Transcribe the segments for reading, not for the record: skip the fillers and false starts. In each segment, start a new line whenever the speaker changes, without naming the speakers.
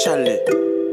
chalet.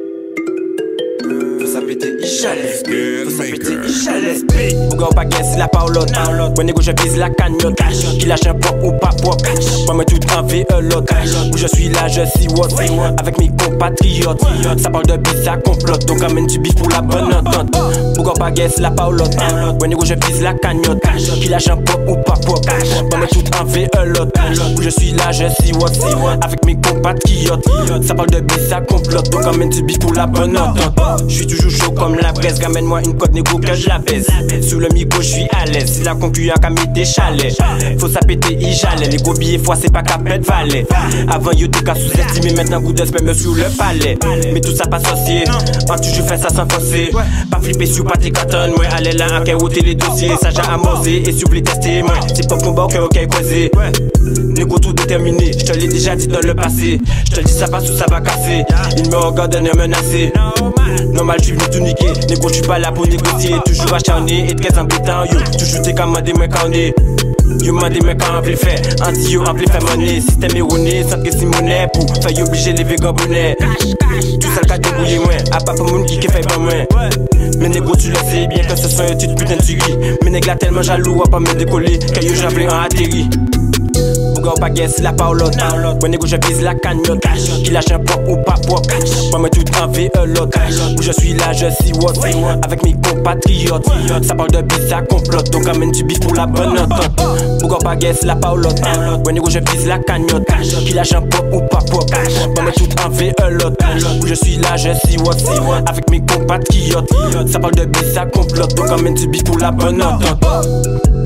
Faut ça péter, il chalet. Faut ça péter, il chalet. Bouga ou pas guess, la parolote. Bon négo, je vise la cagnotte. Qui lâche un pop ou pas pop. Moi, moi, tout en l'autre. Où je suis là, je suis what. Avec mes compatriotes. Ça parle de bise, ça complote. Donc, amène du bif pour la bonne entente. Bouga ou pas guess, la parolote. Bon négo, je vise la cagnotte. Qui lâche un pop ou pas pop. Moi, moi, tout en l'autre. Où je suis là, je suis what. Avec mes compatriotes. Ça parle de bise, ça complote. Donc, amène du bif pour la bonne entente. Je suis toujours chaud comme la presse, ramène-moi une cote négo que je la baisse. Sous le micro, je suis à l'aise. Si la concurrent a mis des chalets, faut ça péter, il jalait. Les gros billets fois, c'est pas qu'à pète valet. Avant, yo t'es qu'à sous-estimer, maintenant, coup de spam sur le palais. Mais tout ça pas sorcier, en toujours fait ça sans forcer. Pas flipper sur pas tes cartons, moi, allez là, en carotter les dossiers. Ça j'ai amorcé, et si vous voulez tester, moi, c'est pas mon bord que ok, causé. Négo tout déterminé, je te l'ai déjà dit dans le passé. Je te dis ça passe ou ça va casser. Il me regarde et menacé. Normal, je suis venu tout niquer. Négo, je suis pas là pour négocier. Toujours acharné et très embêtant. Yo, toujours t'es qu'à demander moi quand on est. Yo mandé moi quand on peut le faire. Anti yo, on peut faire monnaie. Système erroné, sans que c'est monnaie. Pour faire obliger les vegans bonnets. Tout ça le cas débrouiller moi. À part pour mon qui fait pas moins. Mais négo, tu le sais bien que ce soit un petit putain de tuerie. Mais nègre tellement jaloux à pas me décoller. Que yo j'appelais en atterri. Bouga ou pas guess, la parolote. Bon négo, je vise la cagnotte. Qui lâche un pop ou pas pop. Moi, moi, tout en l'autre. Où je suis là, je suis what. Avec mes compatriotes. Ça parle de bise, ça complote. Donc, amène du bif pour la bonne entente. Bouga ou pas guess, la parolote. Bon négo, je vise la cagnotte. Qui lâche un pop ou pas pop. Moi, moi, tout en l'autre. Où je suis là, je suis what. Avec mes compatriotes. Ça parle de bise, ça complote. Donc, amène du bif pour la bonne entente.